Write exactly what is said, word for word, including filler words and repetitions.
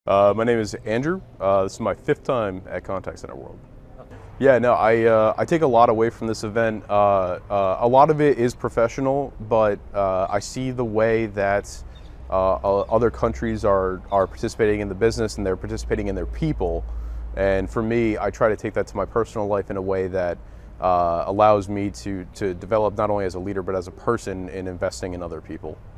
Uh, my name is Andrew. Uh, this is my fifth time at Contact Center World. Yeah, no, I uh, I take a lot away from this event. Uh, uh, a lot of it is professional, but uh, I see the way that uh, other countries are are participating in the business and they're participating in their people. And for me, I try to take that to my personal life in a way that uh, allows me to to develop not only as a leader but as a person in investing in other people.